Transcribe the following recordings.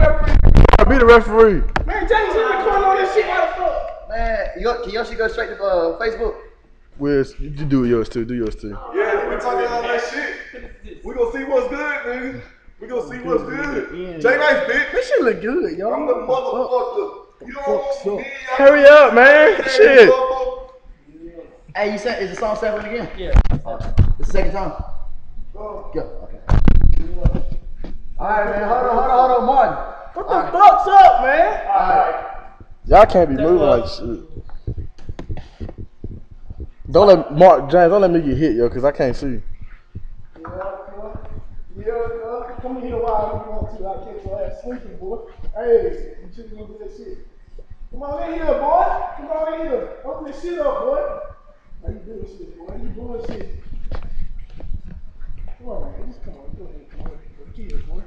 Be the referee. Man, James, you recording all this shit. Why the fuck? Man, can Yoshi go straight to Facebook? Wiz, you do yours too. Do yours too. Yeah, we talking all that shit. We gonna see what's good, nigga. We gonna see what's good. J Nice, bitch. This shit look good, yo. I'm the motherfucker. You don't want me. Hurry up, man. Shit. Hey, you said, is the song seven again? Yeah. It's the second time? Go. Okay. Alright, man. Hold on, Martin. What the fuck's up, man? Alright. Y'all can't be moving like shit. Don't let James, don't let me get hit, yo, cause I can't see. Yeah, come here while you want to. I'll catch your ass sleeping, boy. Hey, you shouldn't do that shit. Come on in here, boy. Come on in here. Open this shit up, boy. How you doing shit, boy? How you doing shit? Come on, man. Just come on. Go ahead. Come on. For the kids, boy.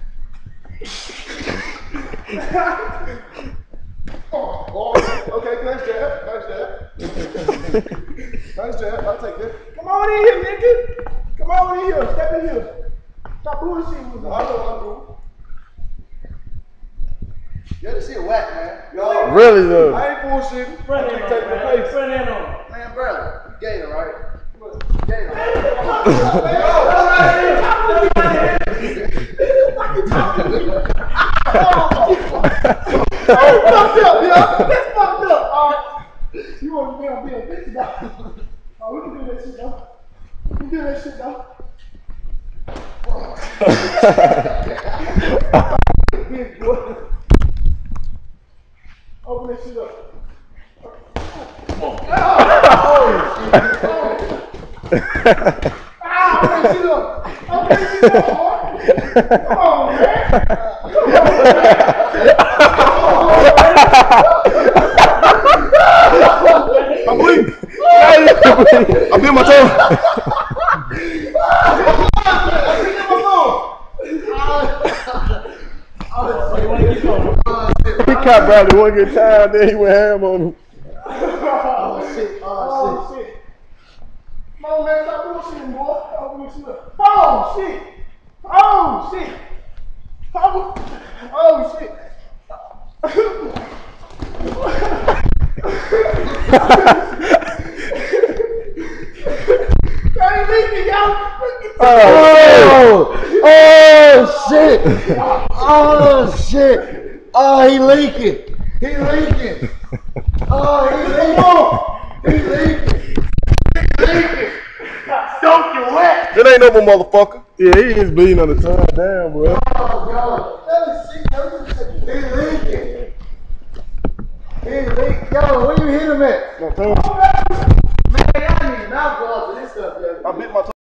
Oh, okay. Nice jab. Nice jab. I'll take that. Come on in here, nigga. Come on in here. Step in here. Stop bullshitting with me. I know what I'm doing. Yeah, this shit whack, man. Yo, Really though. I ain't bullshitting. Front I end ain't on, taking the man. place. Front end on. Man, bro, you gator, right? Gator, right? That's fucked up, yo. That's fucked up. You want to be on Bill Bitch now? Oh, we can do that shit, though. We can do that shit, though. Big boy. Open that shit up. Open that shit up. Open that shit up, boy. Come on, man. I'm bleeding. I bit my toe. He caught Bradley one good time, then he went ham on him. Oh shit. Come on, man, stop bullshitting, boy. Open this shit up. Oh shit. Oh shit! Oh, he leaking! Soak your wet. It ain't no more motherfucker. Yeah, he is bleeding on the tongue. Damn, bro. He leaking! Yo, where you hit him at?